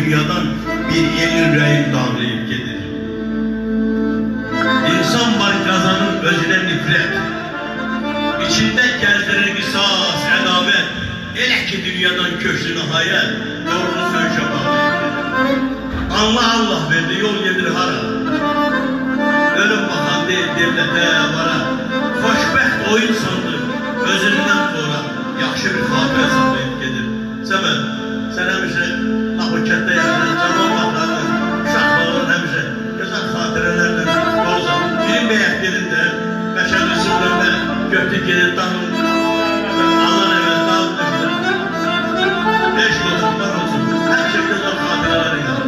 dünyadan bir yeni ürəyim dağlayıb gedir. İnsan var qazanın özünə nifrət, içində gəzdirir qisas, ədavət, elə ki dünyadan köksünü hayal, yolunu söğüşə bağlayıb gedir. Allah Allah verdi, yol gedir hara, ölüm bakan deyil devlətə, vara, xoşbəxt o insandır, özündən sonra yaxşı bir xatirə saxlayıb gedir. Səməd, sən həmişə o kətdə yaşayan cavan vaxtlardır, uşaqlarının həmişə gözəl xatirələrlə olsan. Birin bəyək gedin də, məşəli süründə götür gedir, dağın, alan əvəz, dağın düşdür. Eşq olsun, var olsun, həmişə gözəl xatirələri yazır.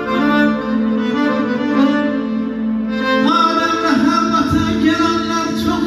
Çok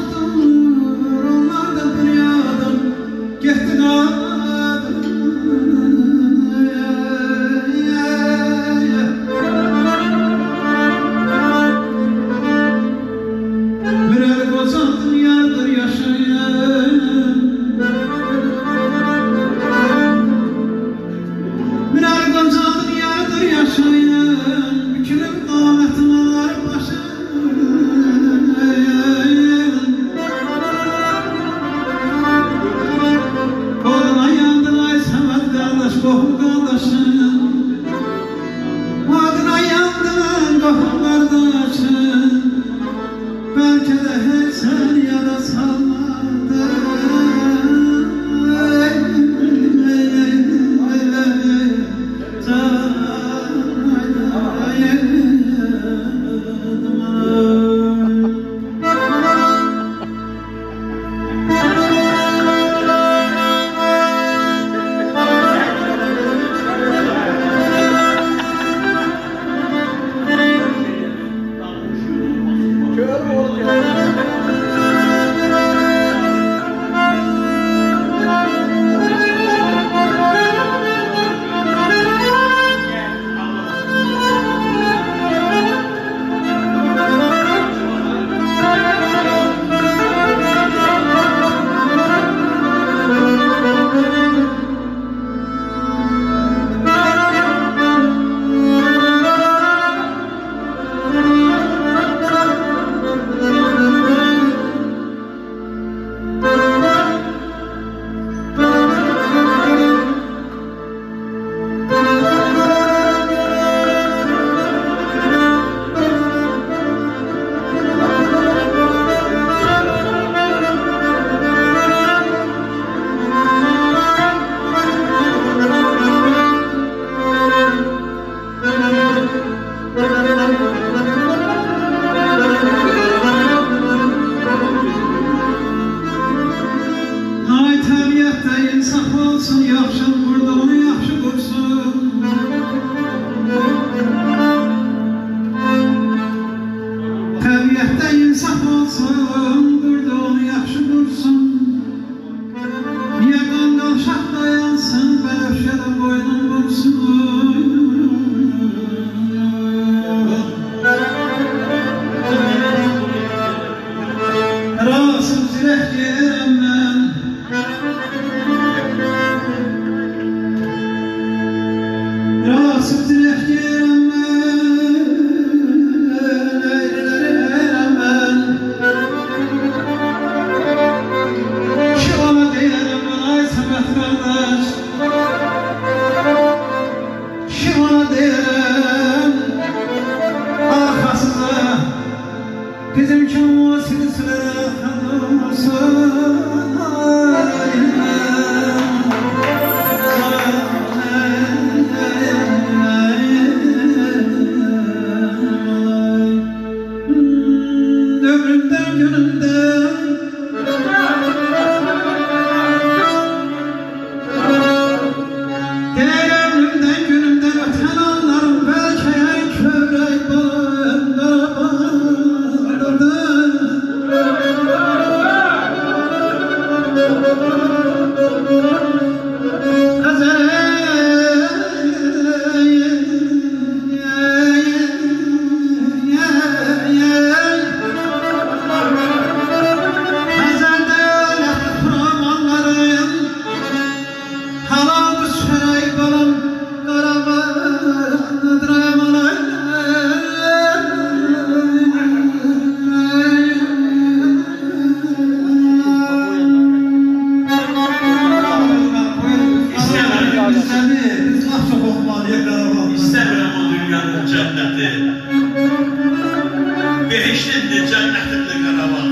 Behiştindir, cennettindir Qarabağ.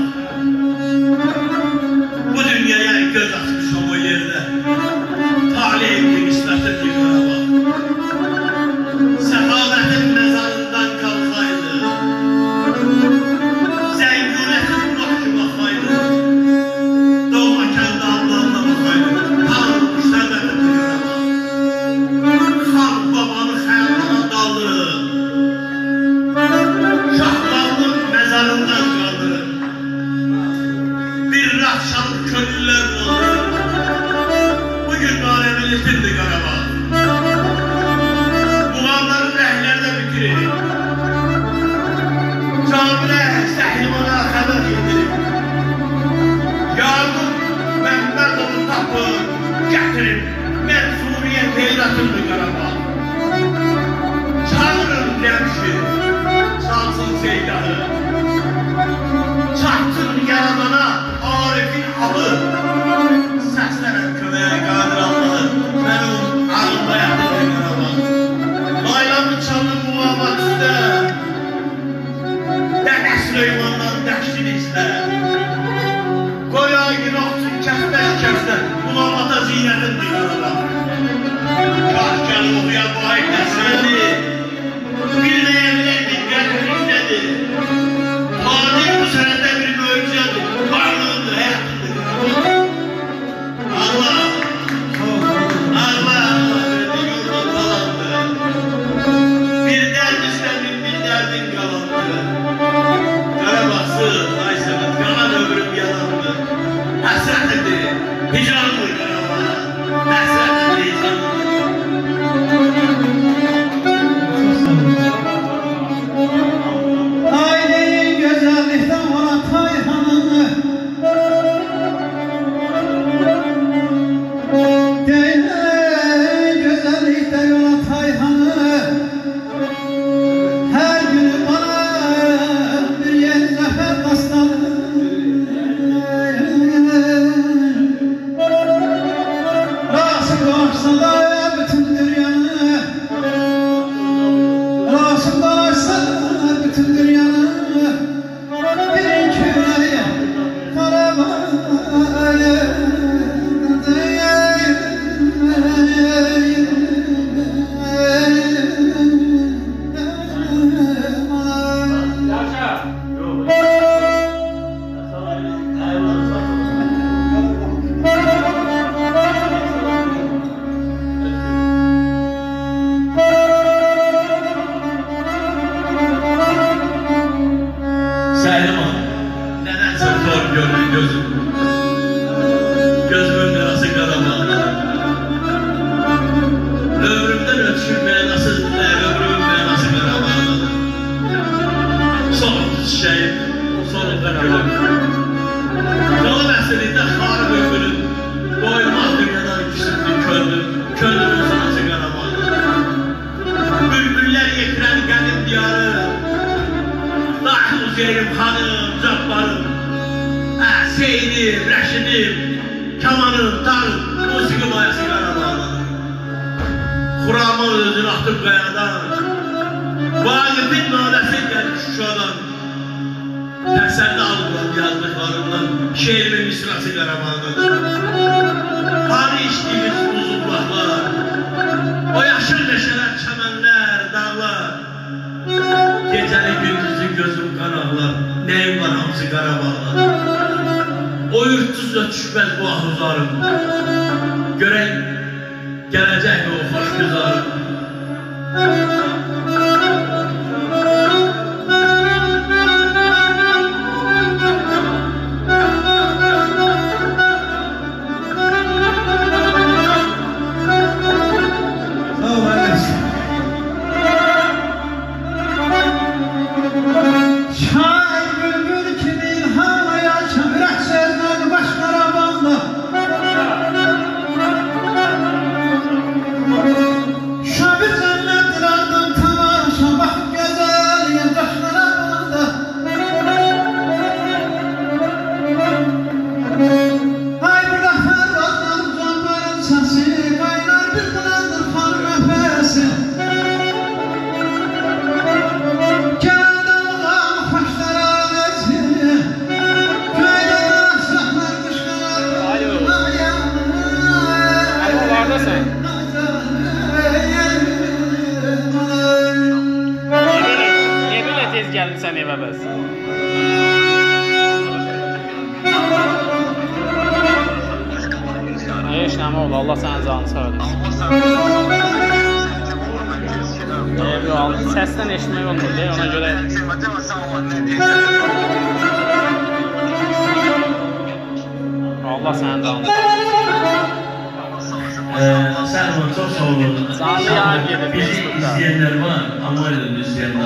Bu dünyaya göz açmışam o yerde. Talihimdir, ismetimdir Qarabağ. Səhabətin məzarından qalxaydı. Zəngürətin noxşu baxaydı. Doğma kəndi Allah'ına baxaydı. Tanrı səbətimdir Qarabağ. Xalq babanı xəyalına daldı. Şahlarının mezarından kaldırın. Bir rahşanlık köylüler oldu. Bugün alemilisindi Qarabağ. Muğamların rəhlərdə bitirin. Camilə səhlimana xəbər yedirin. Yardım Məmmədov'u tapın, gətirin. Mənsuriyyət heyratındır Qarabağ. Çağırın Cəmşid. Çalsın Seydahı, çaktın yaradana Arif'in ahı, səslənən köməyə qadir Allahı, mənim ağımda yatırdı Qarabağ. Laylanı çalın muğamat üstə, Dəqə Süleymandan dəşdini istə. Qoy aygın olsun kəsbəz-kəsdə, muğamata zinətindir Qarabağ. Kaş gəlib oxuyan bu ayıq nəsrəni, bilməyəbiləydik qəlbimizdedir. Hadir bu sənədə bir möcüzədir, varlığındır, həyatındır. şeirim hanım, cabbarım, Seyidim, Rəşidim, kamanım, tarım, musiki mayası Qarabağladım. Xuramı özünü atıb qayadan, Vaqifin naləsi gəlib Şuşadan. Təsəlli alıblar yazdıqlarımdan, şeirimin misrası Qarabağdadır. Hani içdiyimiz uzunluqlar, o yaşıl meşələr, çəmənlər, dağlar, gecəli gündüzlü gözüm qanaqlar, neyim var hamısı Qarabağdadır. O yurtsuzla düşməz bu ahuzarım, görək gələcək mi o xoş güzarım. Geldim sen eve bəs. Heç nəmə oldu, Allah sənin canını sağ eləsin. Səsdən eşitmək olmur, ona görə... Allah sənin canını sağ eləsin. Sen çok sağ olun. Canlı yayın gelir. Bizi izleyenler var, Almanya'dan izleyenler var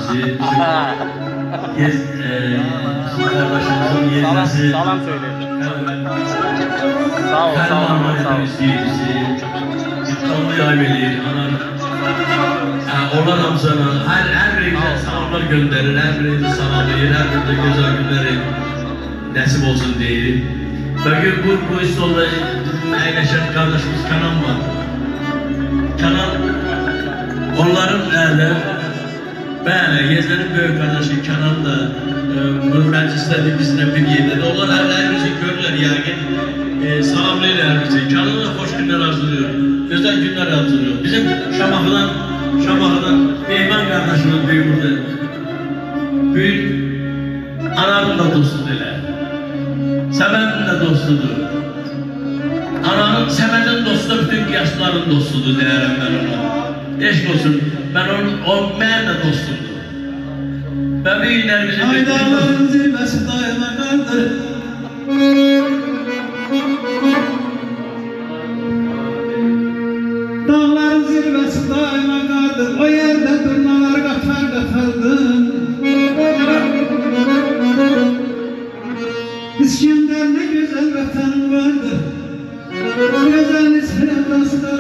bizi. Kardeşimizin yerlisi. Salam söyleyin. Sağ ol, sağ ol. Almanya'dan izleyen bizi. Canlı yayın verir. Onlar hamısına her birine salamlar gönderir, her birine salamlayır, her birine güzel günleri nasip olsun deyir. Bugün bu istolda əyləşən kardeşimiz Kenan var. Kenan onların bəli, Gezənin böyük kardeşi Kenan da bu məclislərdə bizlə bir yerdə. Onlar hər bizi görürlər yəqin, salamlayırlar bizi. Kenan da xoş günlər arzuluyor, gözəl günlər arzuluyor. Bizim Şamaxıdan Mehman kardeşimiz büyüdür. Büyük ananın da dostudur elə. Səmədin də dostudur. Ananın, Səmədin dostu da bütün yaşlıların dostudur deyərəm mən ona. Eşq olsun, mən o mənim də dostumdur. Və bir günlərimizi... Aydaların zirvəsi daima qardır. Dağların zirvəsi daima qardır. O yerdə durnalar qatar-qatardır. İskəndər ne güzel vatan vardır. Güzel sevdaslar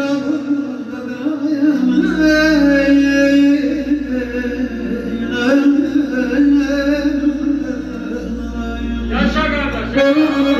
Yaşa kardeş.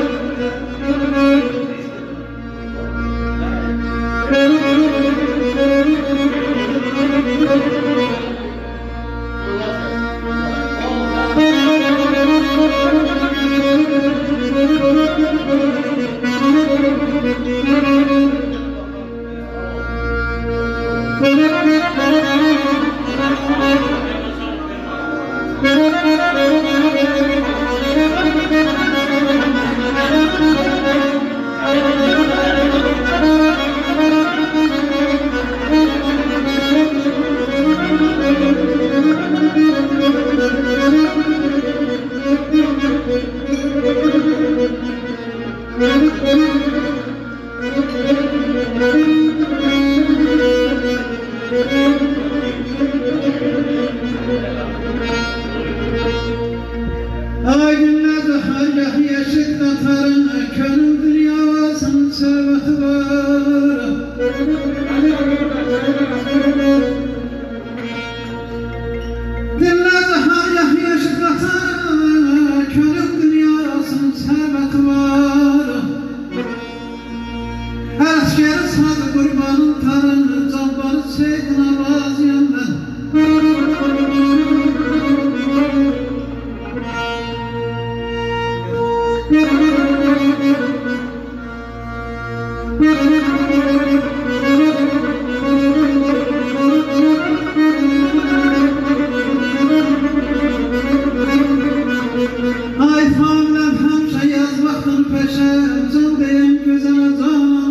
Dinle zahar yahya şıklatır diyen gözeme can